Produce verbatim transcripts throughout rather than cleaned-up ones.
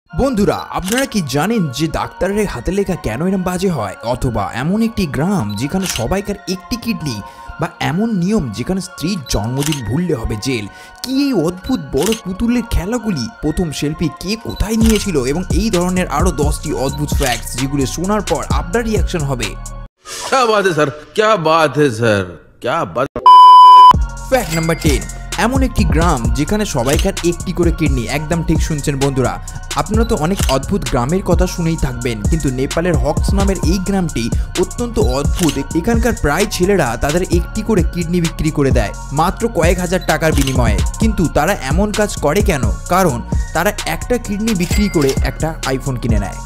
বন্ধুরা, আপনারা কি জানেন যে ডাক্তারের হাতে লেখা কেন এরকম বাজে হয়? অথবা এমন একটি গ্রাম যেখানে সবাইকার একটি কিডনি, বা এমন নিয়ম যেখানে স্ত্রীর জন্মদিন ভুললে হবে জেল। কি এই অদ্ভুত বড় পুতুলের খেলাগুলি প্রথম শিল্পী কে কোথায় নিয়েছিল, এবং এই ধরনের আরো দশটি অদ্ভুত ফ্যাক্টস যেগুলো শোনার পর আপনার রিয়াকশন হবে क्या बात है सर, क्या बात है सर, क्या बात। ফ্যাক্ট নাম্বার টেন, এমন একটি গ্রাম যেখানে সবাইকার একটি করে কিডনি। একদম ঠিক শুনছেন বন্ধুরা, আপনারা তো অনেক অদ্ভুত গ্রামের কথা শুনেই থাকবেন, কিন্তু নেপালের হক্স নামের এই গ্রামটি অত্যন্ত অদ্ভুত। এখানকার প্রায় ছেলেরা তাদের একটি করে কিডনি বিক্রি করে দেয় মাত্র কয়েক হাজার টাকার বিনিময়ে। কিন্তু তারা এমন কাজ করে কেন? কারণ তারা একটা কিডনি বিক্রি করে একটা আইফোন কিনে নেয়।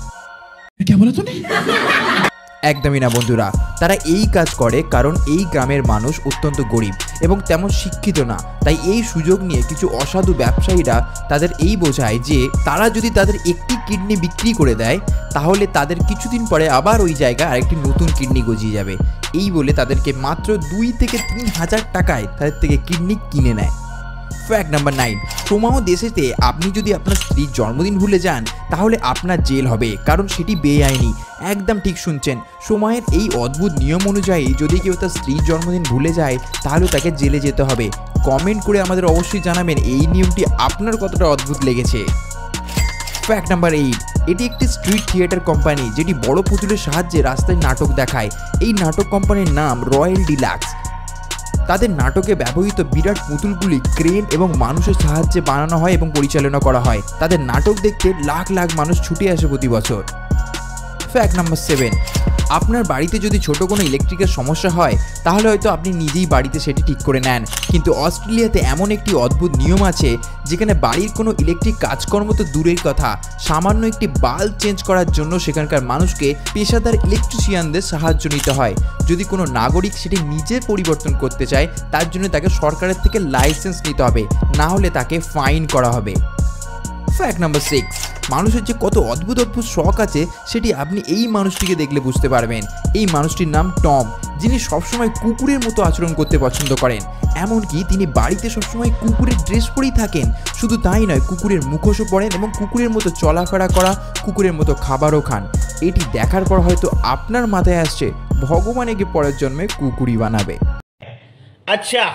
একদমই না বন্ধুরা, তারা এই কাজ করে কারণ এই গ্রামের মানুষ অত্যন্ত গরিব এবং তেমন শিক্ষিত না। তাই এই সুযোগ নিয়ে কিছু অসাধু ব্যবসায়ীরা তাদের এই বোঝায় যে তারা যদি তাদের একটি কিডনি বিক্রি করে দেয় তাহলে তাদের কিছুদিন পরে আবার ওই জায়গায় আরেকটি নতুন কিডনি গজিয়ে যাবে। এই বলে তাদেরকে মাত্র দুই থেকে তিন হাজার টাকায় তাদের থেকে কিডনি কিনে নেয়। ফ্যাক্ট নাম্বার নাইন, সময় দেশেতে আপনি যদি আপনার স্ত্রীর জন্মদিন ভুলে যান তাহলে আপনার জেল হবে, কারণ সেটি বেআইনি। একদম ঠিক শুনছেন, সময়ের এই অদ্ভুত নিয়ম অনুযায়ী যদি কেউ তার স্ত্রীর জন্মদিন ভুলে যায় তাহলে তাকে জেলে যেতে হবে। কমেন্ট করে আমাদের অবশ্যই জানাবেন এই নিয়মটি আপনার কতটা অদ্ভুত লেগেছে। ফ্যাক্ট নাম্বার এইট, এটি একটি স্ট্রিট থিয়েটার কোম্পানি যেটি বড় পুতুলের সাহায্যে রাস্তায় নাটক দেখায়। এই নাটক কোম্পানির নাম রয়্যাল ডিলাক্স। তাদের নাটকে ব্যবহৃত বিরাট পুতুলগুলি ক্রেন এবং মানুষের সাহায্যে বানানো হয় এবং পরিচালনা করা হয়। তাদের নাটক দেখতে লাখ লাখ মানুষ ছুটে আসে প্রতি বছর। ফ্যাক্ট নাম্বার সেভেন, আপনার বাড়িতে যদি ছোট কোনো ইলেকট্রিকের সমস্যা হয় তাহলে হয়তো আপনি নিজেই বাড়িতে সেটি ঠিক করে নেন, কিন্তু অস্ট্রেলিয়াতে এমন একটি অদ্ভুত নিয়ম আছে যেখানে বাড়ির কোনো ইলেকট্রিক কাজকর্ম তো দূরের কথা, সামান্য একটি বাল্ব চেঞ্জ করার জন্য সেখানকার মানুষকে পেশাদার ইলেকট্রিশিয়ানদের সাহায্য নিতে হয়। যদি কোনো নাগরিক সেটি নিজে পরিবর্তন করতে চায় তার জন্য তাকে সরকারের থেকে লাইসেন্স নিতে হবে, না হলে তাকে ফাইন করা হবে। ফ্যাক্ট নাম্বার সিক্স, মানুষের যে কত অদ্ভুত অদ্ভুত শখ আছে সেটি আপনি এই মানুষটিকে দেখলে বুঝতে পারবেন। এই মানুষটির নাম টম, যিনি সবসময় কুকুরের মতো আচরণ করতে পছন্দ করেন। এমনকি তিনি বাড়িতে সবসময় কুকুরের ড্রেস পরেই থাকেন। শুধু তাই নয়, কুকুরের মুখোশও পরেন এবং কুকুরের মতো চলাফেরা করা, কুকুরের মতো খাবারও খান। এটি দেখার পর হয়তো আপনার মাথায় আসছে ভগবান একে পরের জন্মে কুকুরই বানাবে। আচ্ছা।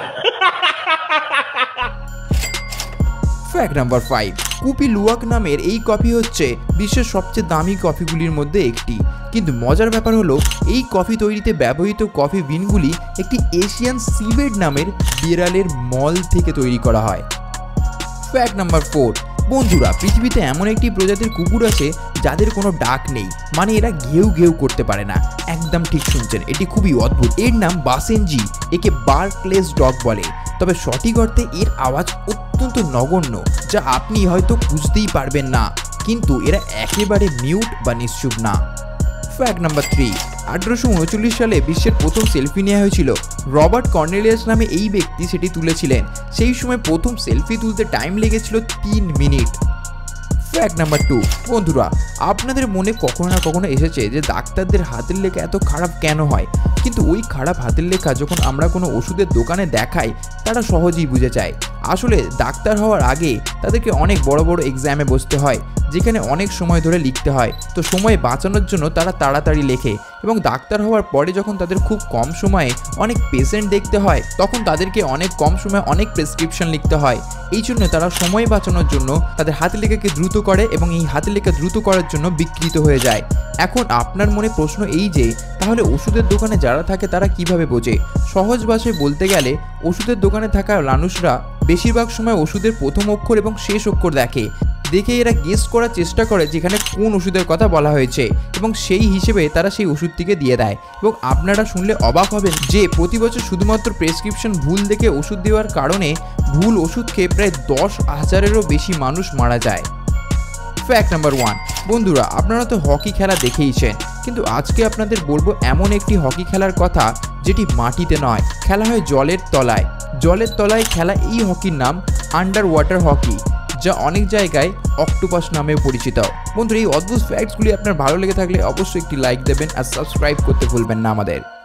Fact number five, kopi luwak নামের এই কফি হচ্ছে বিশ্বের সবচেয়ে দামি কফিগুলির মধ্যে একটি। কিন্তু মজার ব্যাপার হলো এই কফি তৈরিতে ব্যবহৃত কফি বিনগুলি একটি এশিয়ান সিভেড নামের বিড়ালের মল থেকে তৈরি করা হয়। ফ্যাক্ট নাম্বার ফোর, বন্ধুরা, পৃথিবীতে এমন একটি প্রজাতির কুকুর আছে যাদের কোনো ডাক নেই, মানে এরা ঘেউ ঘেউ করতে পারে না। একদম ঠিক শুনছেন, এটি খুবই অদ্ভুত। এর নাম বাসেনজি, একে বার্কলেস ডগ বলে। তবে সঠিক অর্থে এর আওয়াজ অত্যন্ত নগণ্য, যা আপনি হয়তো বুঝতেই পারবেন না, কিন্তু এরা একেবারে মিউট বা নিশ্চুপ না। ফ্যাক্ট নাম্বার থ্রি, আঠারোশো উনচল্লিশ সালে বিশ্বের প্রথম সেলফি নেওয়া হয়েছিল। রবার্ট কর্নেলিয়াস নামে এই ব্যক্তি সেটি তুলেছিলেন। সেই সময় প্রথম সেলফি তুলতে টাইম লেগেছিল তিন মিনিট। ফ্যাক্ট নাম্বার টু, বন্ধুরা, আপনাদের মনে কখনো না কখনো এসেছে যে ডাক্তারদের হাতের লেখা এত খারাপ কেন হয়, কিন্তু ওই খারাপ হাতের লেখা যখন আমরা কোনো ওষুধের দোকানে দেখাই তারা সহজেই বুঝে যায়। আসলে ডাক্তার হওয়ার আগে তাদেরকে অনেক বড় বড় এক্সামে বসতে হয়, যেখানে অনেক সময় ধরে লিখতে হয়। তো সময় বাঁচানোর জন্য তারা তাড়াতাড়ি লেখে, এবং ডাক্তার হওয়ার পরে যখন তাদের খুব কম সময়ে অনেক পেশেন্ট দেখতে হয় তখন তাদেরকে অনেক কম সময়ে অনেক প্রেসক্রিপশন লিখতে হয়। এই জন্য তারা সময় বাঁচানোর জন্য তাদের হাতে লেখাকে দ্রুত করে, এবং এই হাতে লেখা দ্রুত করার জন্য বিকৃত হয়ে যায়। এখন আপনার মনে প্রশ্ন এই যে তাহলে ওষুধের দোকানে যারা থাকে তারা কিভাবে বোঝে? সহজ ভাষায় বলতে গেলে ওষুধের দোকানে থাকা মানুষরা বেশিরভাগ সময় ওষুধের প্রথম অক্ষর এবং শেষ অক্ষর দেখে দেখে এরা গেস করার চেষ্টা করে যেখানে কোন ওষুধের কথা বলা হয়েছে, এবং সেই হিসেবে তারা সেই ওষুধটিকে দিয়ে দেয়। এবং আপনারা শুনলে অবাক হবেন যে প্রতি বছর শুধুমাত্র প্রেসক্রিপশন ভুল দেখে ওষুধ দেওয়ার কারণে ভুল ওষুধ খেয়ে প্রায় দশ হাজারেরও বেশি মানুষ মারা যায়। ফ্যাক্ট নাম্বার ওয়ান, বন্ধুরা, আপনারা তো হকি খেলা দেখেইছেন, কিন্তু আজকে আপনাদের বলবো এমন একটি হকি খেলার কথা যেটি মাটিতে নয়, খেলা হয় জলের তলায়। জলের তলায় খেলা এই হকির নাম আন্ডার ওয়াটার হকি, যা অনেক জায়গায় অক্টোপাস নামেও পরিচিত। বন্ধুরা, এই অদ্ভুত ফ্যাক্টসগুলি আপনার ভালো লেগে থাকলে অবশ্যই একটি লাইক দেবেন আর সাবস্ক্রাইব করতে ভুলবেন না আমাদের।